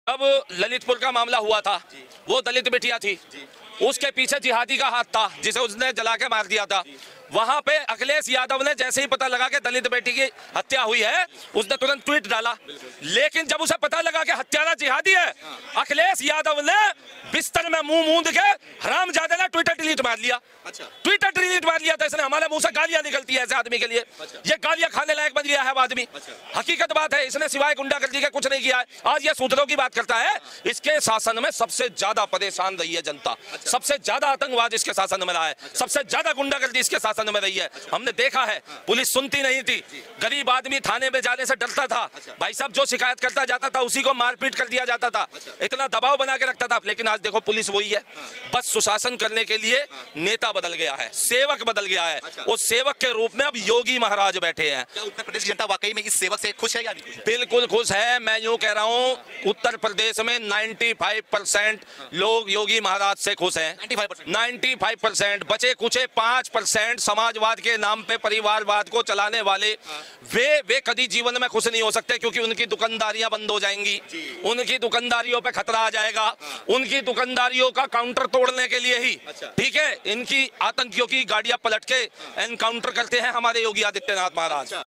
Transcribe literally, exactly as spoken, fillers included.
अब ललितपुर का मामला हुआ था, वो दलित बेटियां थी, उसके पीछे जिहादी का हाथ था जिसे उसने जला के मार दिया था। वहां पे अखिलेश यादव ने जैसे ही पता लगा कि दलित बेटी की हत्या हुई है, उसने तुरंत ट्वीट डाला। लेकिन जब उसे पता लगा कि हत्यारा जिहादी है, अखिलेश यादव ने बिस्तर में मुंह मूंद के हरामजादे ने ट्विटर डिलीट मार लिया। अच्छा। ट्विटर डिलीट मार लिया था इसने। हमारे मुंह से गालियां निकलती है ऐसे आदमी के लिए। अच्छा। ये गालियां खाने लायक बन गया है आदमी। अच्छा। हकीकत बात है, इसने सिवाय गुंडागर्दी के कुछ नहीं किया है। आज ये सूत्रों की बात करता है। इसके शासन में सबसे ज्यादा परेशान रही है जनता। अच्छा। सबसे ज्यादा आतंकवाद इसके शासन में रहा है। अच्छा। सबसे ज्यादा गुंडागर्दी इसके शासन में रही है। अच्छा। हमने देखा है, पुलिस सुनती नहीं थी, गरीब आदमी थाने में जाने से डरता था। अच्छा। भाई साहब, जो शिकायत करता जाता था उसी को मारपीट कर दिया जाता था। अच्छा। इतना दबाव बना के रखता था। लेकिन आज देखो पुलिस वही है। बस सुशासन करने के लिए नेता बदल गया है, सेवक बदल गया है। अच्छा। वो सेवक के रूप में अब योगी महाराज बैठे हैं। क्या उत्तर प्रदेश की जनता वाकई में इस सेवक से खुश है या नहीं खुश है? बिल्कुल खुश है। मैं यूं कह रहा हूं, उत्तर प्रदेश में पचानवे परसेंट लोग योगी महाराज से खुश हैं। पचानवे परसेंट बचे कुचे पांच परसेंट समाजवाद के नाम पे परिवारवाद को चलाने वाले, वे वे कभी जीवन में खुश नहीं हो सकते, क्योंकि उनकी दुकानदारियां बंद हो जाएंगी, उनकी दुकानदारियों पे खतरा आ जाएगा। उनकी दुकानदारियों का काउंटर तोड़ने के लिए ही, ठीक है, इनकी आतंकियों की गाड़ियां पलट के एनकाउंटर करते हैं हमारे योगी आदित्यनाथ महाराज।